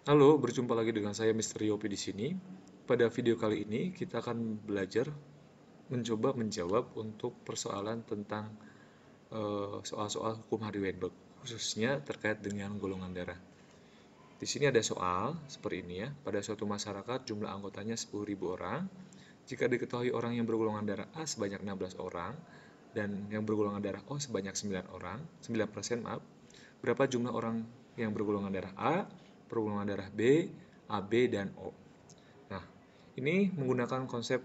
Halo, berjumpa lagi dengan saya Mr. Yopi di sini. Pada video kali ini kita akan belajar mencoba menjawab untuk persoalan tentang soal-soal hukum Hardy Weinberg, khususnya terkait dengan golongan darah. Di sini ada soal seperti ini ya. Pada suatu masyarakat jumlah anggotanya 10.000 orang. Jika diketahui orang yang bergolongan darah A sebanyak 16 orang dan yang bergolongan darah O sebanyak 9 orang, 9% maaf, berapa jumlah orang yang bergolongan darah A, bergolongan darah B, AB dan O. Nah, ini menggunakan konsep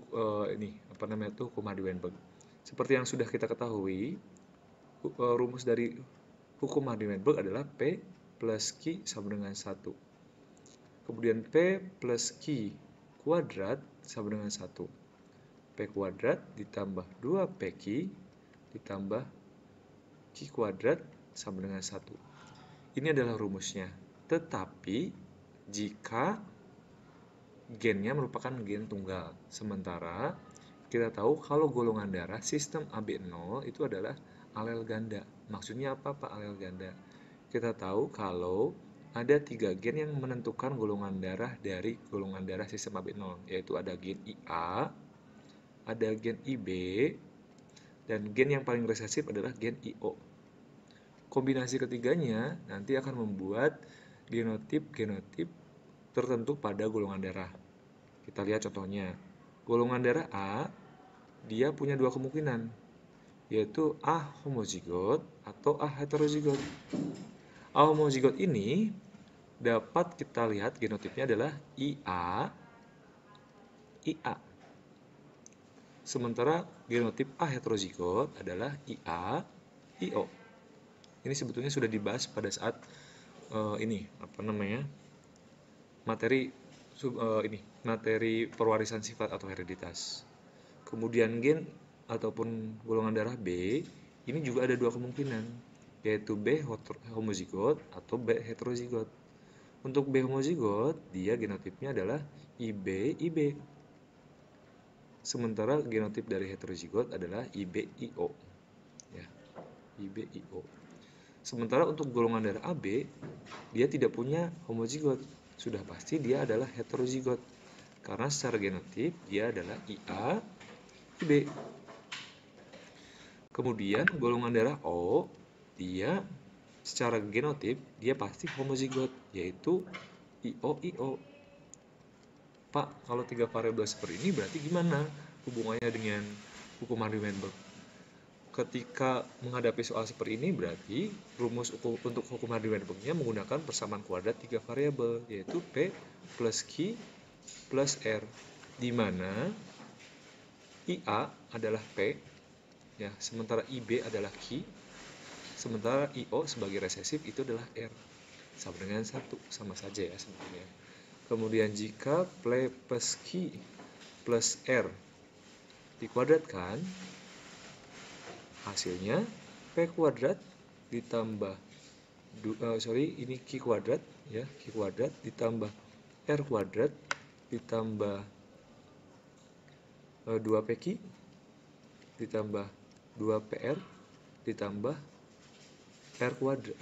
hukum Hardy-Weinberg. Seperti yang sudah kita ketahui, rumus dari hukum Hardy-Weinberg adalah P plus Q sama dengan 1. Kemudian P plus Q kuadrat sama dengan 1. P kuadrat ditambah 2PQ ditambah Q kuadrat sama dengan 1. Ini adalah rumusnya. Tetapi jika gennya merupakan gen tunggal, sementara kita tahu kalau golongan darah sistem AB0 itu adalah alel ganda. Maksudnya apa Pak alel ganda? Kita tahu kalau ada 3 gen yang menentukan golongan darah dari golongan darah sistem AB0, yaitu ada gen IA, ada gen IB, dan gen yang paling resesif adalah gen IO. Kombinasi ketiganya nanti akan membuat genotip-genotip tertentu pada golongan darah. Kita lihat contohnya. Golongan darah A, dia punya dua kemungkinan, yaitu A homozigot atau A heterozigot. A homozigot ini dapat kita lihat genotipnya adalah IA, IA. Sementara genotip A heterozigot adalah IA, IO. Ini sebetulnya sudah dibahas pada saat materi perwarisan sifat atau hereditas. Kemudian gen ataupun golongan darah B ini juga ada dua kemungkinan, yaitu B homozigot atau B heterozigot. Untuk B homozigot, dia genotipnya adalah IB-IB. Sementara genotip dari heterozigot adalah IB-IO. Ya, IB-IO. Sementara untuk golongan darah AB, dia tidak punya homozigot. Sudah pasti dia adalah heterozigot. Karena secara genotip dia adalah IA, IB. Kemudian golongan darah O, dia secara genotip dia pasti homozigot, yaitu IO-IO. Pak, kalau 3 variabel seperti ini berarti gimana hubungannya dengan hukum Hardy-Weinberg? Ketika menghadapi soal seperti ini berarti rumus untuk hukum Hardy-Weinberg-nya menggunakan persamaan kuadrat 3 variabel, yaitu P plus Q plus R, di mana IA adalah P, ya, sementara IB adalah Q, sementara IO sebagai resesif itu adalah R. Sama dengan 1, sama saja ya sebenarnya. Kemudian jika P plus Q plus R dikuadratkan, hasilnya P kuadrat ditambah ini Q kuadrat ya, Q kuadrat ditambah R kuadrat ditambah 2PQ ditambah 2PR ditambah R kuadrat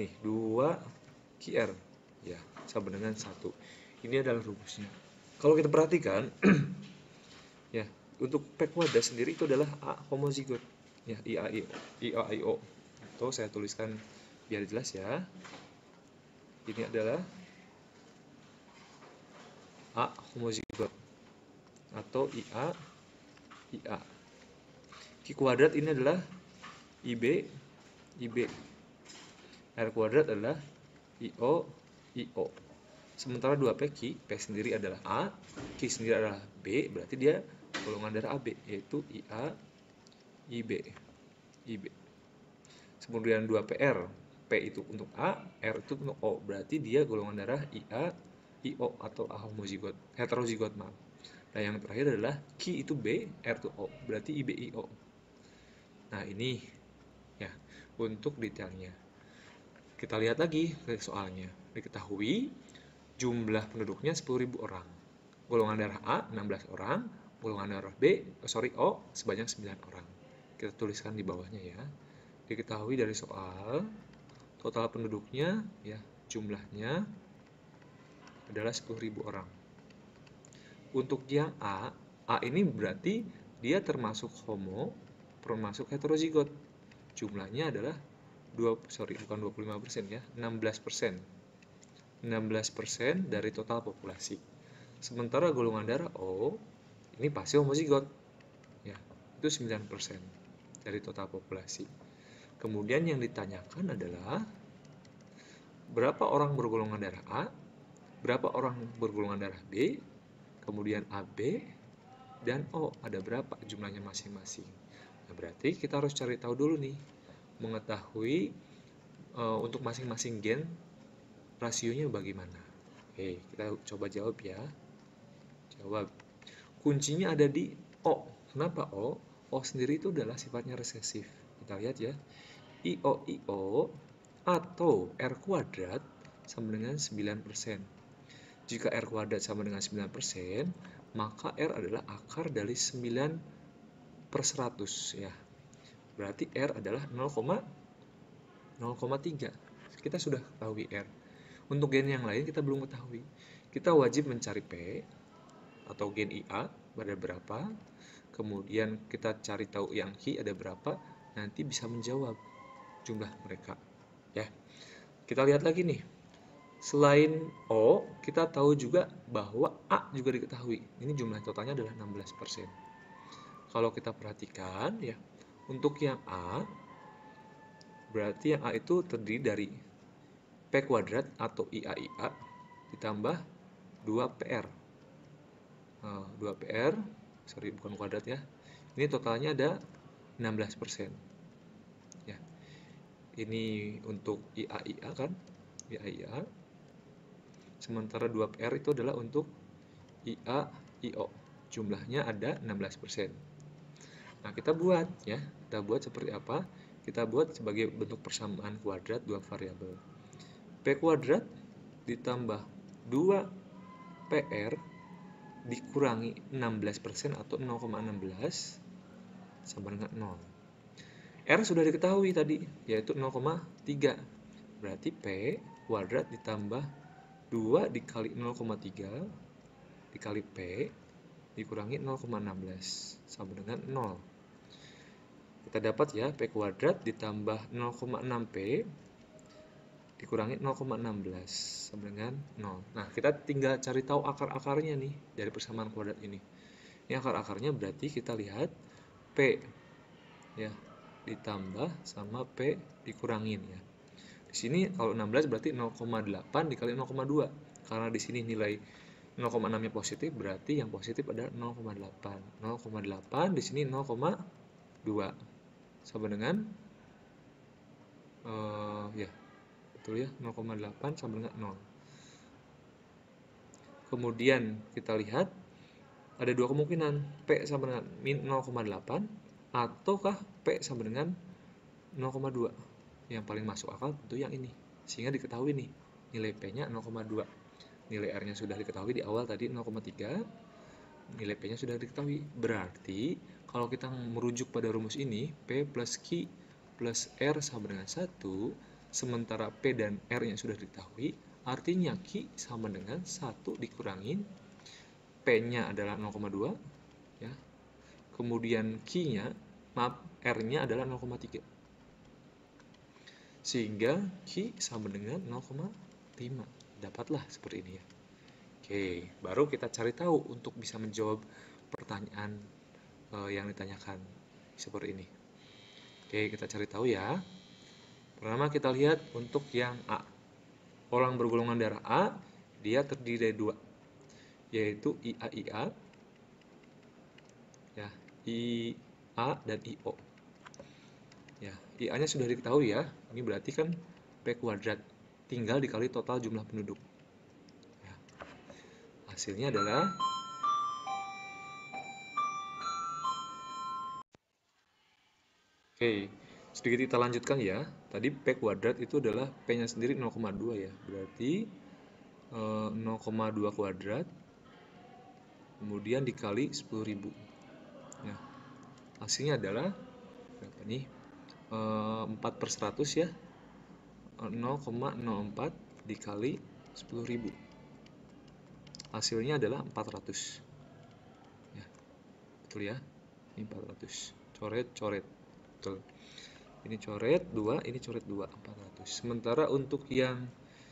2QR ya, sama dengan 1. Ini adalah rumusnya. Kalau kita perhatikan ya, untuk P kuadrat sendiri itu adalah A homozigot ya, IAIO. Atau saya tuliskan biar jelas ya. Ini adalah A homozigot atau IA. Q kuadrat ini adalah IB. R kuadrat adalah IO. Sementara 2P, P sendiri adalah A, Q sendiri adalah B, berarti dia golongan darah AB, yaitu IA, IB. Kemudian 2PR, P itu untuk A, R itu untuk O, berarti dia golongan darah IA, IO atau A homozigot, heterozigot maaf. Nah yang terakhir adalah Q itu B, R itu O, berarti IB-IO. Nah ini ya untuk detailnya. Kita lihat lagi ke soalnya. Diketahui jumlah penduduknya 10.000 orang. Golongan darah A 16 orang, golongan darah O sebanyak 9 orang. Kita tuliskan di bawahnya ya. Diketahui dari soal total penduduknya ya, jumlahnya adalah 10.000 orang. Untuk yang A ini berarti dia termasuk homo, termasuk heterozigot. Jumlahnya adalah bukan 25% ya, 16%. 16% dari total populasi. Sementara golongan darah O ini pasti homozigot. Ya, itu 9% dari total populasi. Kemudian yang ditanyakan adalah berapa orang bergolongan darah A, berapa orang bergolongan darah B, kemudian AB dan O ada berapa jumlahnya masing-masing. Nah, berarti kita harus cari tahu dulu nih, mengetahui untuk masing-masing gen rasionya bagaimana. Oke, kita coba jawab ya. Jawab. Kuncinya ada di O. Kenapa O? O sendiri itu adalah sifatnya resesif. Kita lihat ya. IO atau R kuadrat sama dengan 9%. Jika R kuadrat sama dengan 9%, maka R adalah akar dari 9/100 ya. Berarti R adalah 0,3. Kita sudah ketahui R. Untuk gen yang lain kita belum ketahui. Kita wajib mencari P atau gen IA ada berapa. Kemudian kita cari tahu yang Q ada berapa. Nanti bisa menjawab jumlah mereka. Ya. Kita lihat lagi nih. Selain O, kita tahu juga bahwa A juga diketahui. Ini jumlah totalnya adalah 16%. Kalau kita perhatikan ya, untuk yang A, berarti yang A itu terdiri dari P kuadrat atau IA ditambah 2PR. 2PR, bukan kuadrat ya. Ini totalnya ada 16%. Ya. Ini untuk IA kan? IA. Sementara 2PR itu adalah untuk IO. Jumlahnya ada 16%. Nah, kita buat ya. Kita buat seperti apa? Kita buat sebagai bentuk persamaan kuadrat dua variabel. P kuadrat ditambah 2PR dikurangi 16% atau 0,16 sama dengan 0. R sudah diketahui tadi, yaitu 0,3. Berarti P kuadrat ditambah 2 dikali 0,3 dikali P dikurangi 0,16 sama dengan 0. Kita dapat ya, P kuadrat ditambah 0,6P dikurangi 0,16 sama dengan 0. Nah, kita tinggal cari tahu akar-akarnya nih dari persamaan kuadrat ini. Ini akar-akarnya berarti kita lihat P ya ditambah sama P dikurangin ya. Di sini kalau 16 berarti 0,8 dikali 0,2. Karena di sini nilai 0,6-nya positif, berarti yang positif adalah 0,8. 0,8 di sini 0,2. Sama dengan ya. Betul ya, 0,8 sama dengan 0. Kemudian kita lihat ada dua kemungkinan, P sama dengan min 0,8 ataukah P sama dengan 0,2. Yang paling masuk akal tentu yang ini. Sehingga diketahui nih, nilai P-nya 0,2. Nilai R-nya sudah diketahui di awal tadi 0,3. Nilai P-nya sudah diketahui. Berarti kalau kita merujuk pada rumus ini, P plus Q plus R sama dengan 1, sementara P dan R-nya sudah diketahui, artinya Q sama dengan 1 dikurangin P-nya adalah 0,2 ya. Kemudian Q-nya, R-nya adalah 0,3. Sehingga Q sama dengan 0,5. Dapatlah seperti ini ya. Oke, baru kita cari tahu untuk bisa menjawab pertanyaan yang ditanyakan seperti ini. Oke, kita cari tahu ya. Pertama kita lihat untuk yang A. Orang bergolongan darah A, dia terdiri dari dua, yaitu IA ya, IA dan IO. Ya, IA-nya sudah diketahui ya. Ini berarti kan P kuadrat tinggal dikali total jumlah penduduk. Ya. Hasilnya adalah Oke, sedikit kita lanjutkan ya. Tadi P kuadrat itu adalah P-nya sendiri 0,2 ya. Berarti 0,2 kuadrat kemudian dikali 10.000. Nah, hasilnya adalah berapa nih? 4/100 ya. 0,04 dikali 10.000. hasilnya adalah 400. Ya, betul ya. Ini 400. Coret. Betul. Ini coret 2, ini coret 2, 400. Sementara untuk yang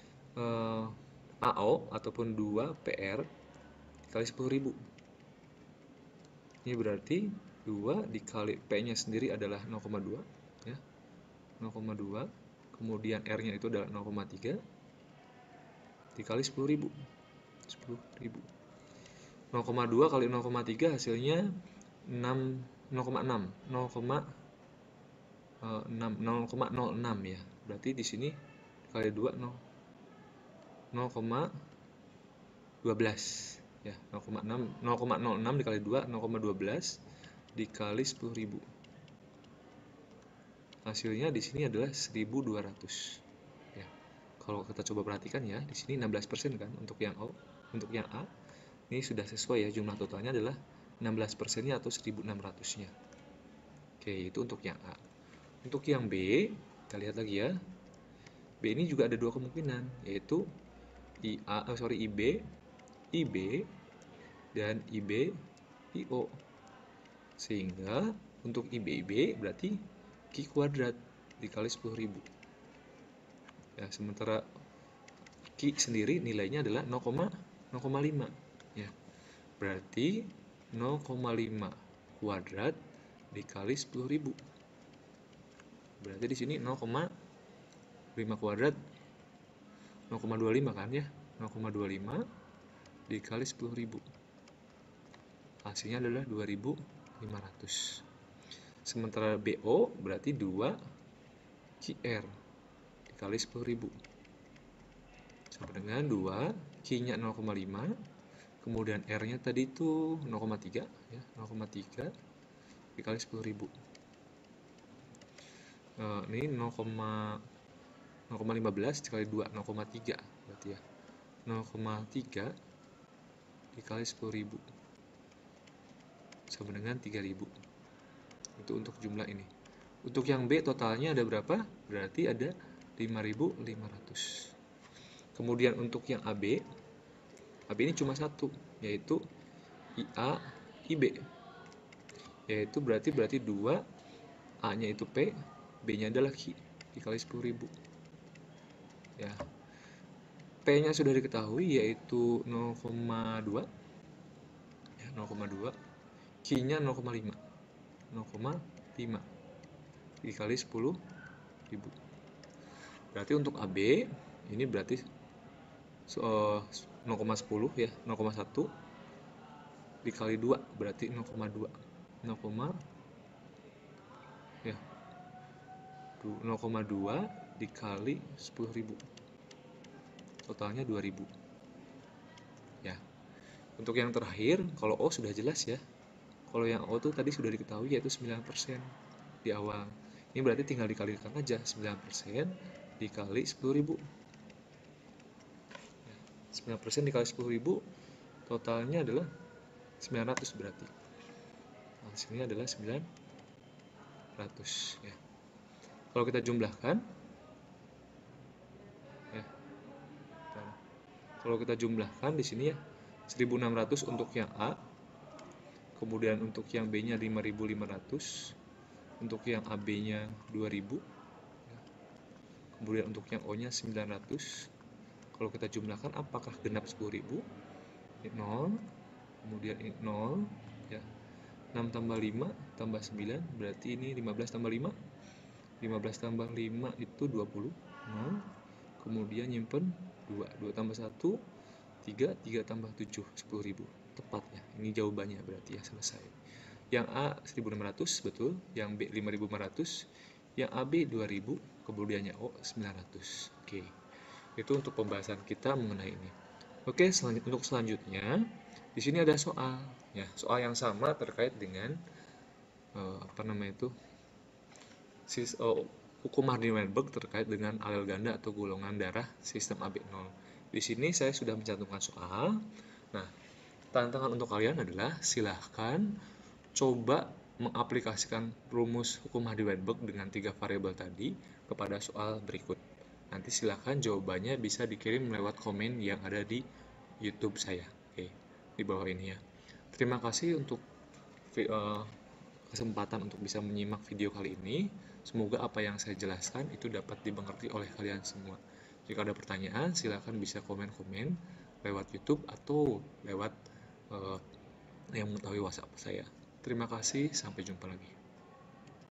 AO ataupun 2 PR dikali 10.000. Ini berarti 2 dikali P-nya sendiri adalah 0,2 ya. 0,2. Kemudian R-nya itu adalah 0,3 dikali 10.000. 10.000. 0,2 kali 0,3 hasilnya 0,6 ya. Berarti di sini kali 2 0,12 ya. 0,06 dikali 2 0,12 dikali 10.000. Hasilnya di sini adalah 1.200 ya. Kalau kita coba perhatikan ya, di sini 16% kan untuk yang O, untuk yang A ini sudah sesuai ya, jumlah totalnya adalah 16%-nya atau 1.600-nya. Oke, itu untuk yang A. Untuk yang B, kita lihat lagi ya. B ini juga ada dua kemungkinan, yaitu IB, dan IO. Sehingga untuk IB berarti Q kuadrat dikali 10.000. Ya, sementara Q sendiri nilainya adalah 0,5 ya. Berarti 0,5 kuadrat dikali 10.000. Berarti di sini 0,5 kuadrat 0,25 kan ya. 0,25 dikali 10.000. Hasilnya adalah 2.500. Sementara BO berarti 2 QR dikali 10.000 sama dengan 2 Q-nya 0,5, kemudian R-nya tadi itu 0,3 ya, 0,3 dikali 10.000. Ini 0,15 dikali 2, 0,3 berarti ya. 0,3 dikali 10.000 sama dengan 3.000. Itu untuk jumlah ini. Untuk yang B totalnya ada berapa? Berarti ada 5.500. Kemudian untuk yang AB ini cuma satu, yaitu IA, IB. Yaitu berarti 2, A-nya itu P, B-nya adalah Q dikali 10.000. Ya. P-nya sudah diketahui yaitu 0,2. Ya, 0,2. Q-nya 0,5. 0,5 dikali 10.000. Berarti untuk AB ini berarti 0,10 ya, 0,1 dikali 2 berarti 0,2. 0,2 dikali 10.000. Totalnya 2.000. Ya. Untuk yang terakhir, kalau O sudah jelas ya. Kalau yang O itu tadi sudah diketahui yaitu 9% di awal. Ini berarti tinggal dikalikan aja 9% dikali 10.000. 9% dikali 10.000 totalnya adalah 900 berarti. Hasilnya adalah 900 ya. Kalau kita jumlahkan ya. Kalau kita jumlahkan di sini ya 1.600 untuk yang A. Kemudian untuk yang B-nya 5.500. Untuk yang AB-nya 2.000. Kemudian untuk yang O-nya 900. Kalau kita jumlahkan apakah genap 10.000? Ini 0, kemudian ini 0 ya. 6 tambah 5 tambah 9 berarti ini 15 tambah 5. 15 tambah 5 itu 20. 0. Kemudian nyimpen 2. 2 tambah 1 3, 3 tambah 7 10.000. Tepat ya. Ini jawabannya berarti ya, selesai. Yang A 1.600 betul, yang B 5.500, yang AB 2.000, kemudiannya O 900. Oke. Itu untuk pembahasan kita mengenai ini. Oke, untuk selanjutnya di sini ada soal ya, soal yang sama terkait dengan hukum Hardy-Weinberg terkait dengan alel ganda atau golongan darah sistem AB0. Di sini saya sudah mencantumkan soal. Nah, tantangan untuk kalian adalah silahkan coba mengaplikasikan rumus hukum Hardy-Weinberg dengan 3 variabel tadi kepada soal berikut. Nanti silahkan jawabannya bisa dikirim lewat komen yang ada di YouTube saya. Oke, di bawah ini ya. Terima kasih untuk kesempatan untuk bisa menyimak video kali ini. Semoga apa yang saya jelaskan itu dapat dimengerti oleh kalian semua. Jika ada pertanyaan, silakan bisa komen-komen lewat YouTube atau lewat yang mengetahui WhatsApp saya. Terima kasih, sampai jumpa lagi.